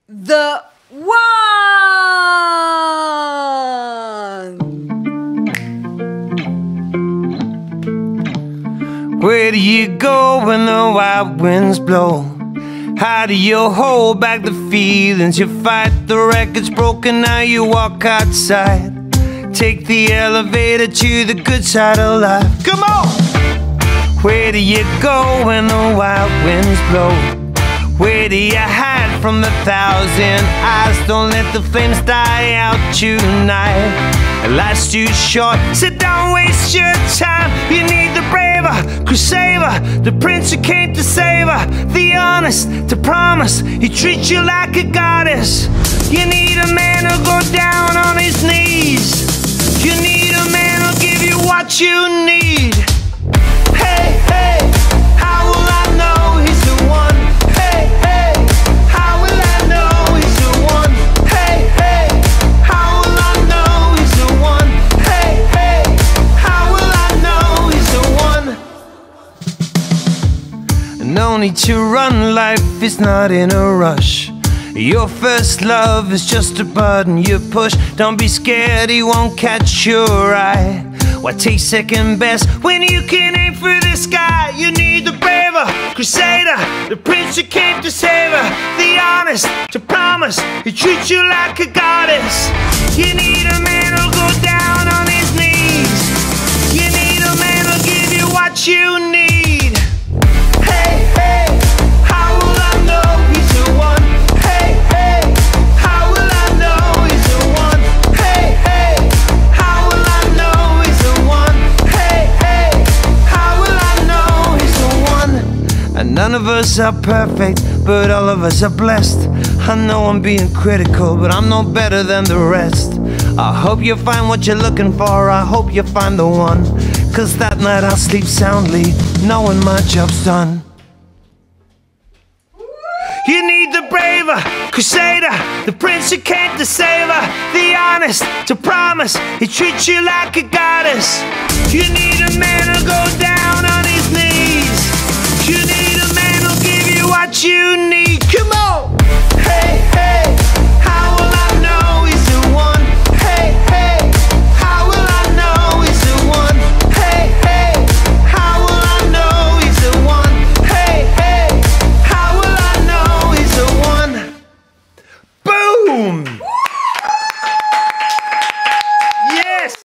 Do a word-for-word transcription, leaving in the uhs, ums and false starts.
the one. Where do you go when the wild winds blow? How do you hold back the feelings you fight? The record's broken, now you walk outside. Take the elevator to the good side of life. Come on! Where do you go when the wild winds blow? Where do you hide from the thousand eyes? Don't let the flames die out tonight. Life's too short, so don't waste your time. You need the braver crusader, the prince who came to save her, the honest to promise he treats you like a goddess. You need a man who'll go down on his knees. You need a man who'll give you what you need. Hey, hey, how will I know he's the one? Hey, hey, how will I know he's the one? Hey, hey, how will I know he's the one? Hey, hey, how will I know he's the one? No need to run, life is not in a rush. Your first love is just a button you push. Don't be scared, he won't catch your eye. Why take second best when you can aim for the sky? You need the braver crusader, the prince who came to save her, the honest to promise he treats you like a goddess. You need a man who'll go down on his knees. You need a man who'll give you what you need. Hey, hey, how will I know he's the one? Hey, hey, how will I know he's the one? Hey, hey, how will I know he's the one? Hey, hey, how will I know he's the one? And none of us are perfect, but all of us are blessed. I know I'm being critical, but I'm no better than the rest. I hope you find what you're looking for, I hope you find the one. Cause that night I'll sleep soundly, knowing my job's done. You need the braver crusader, the prince who came to save her, the honest to promise he treats you like a goddess. You need a man who'll go down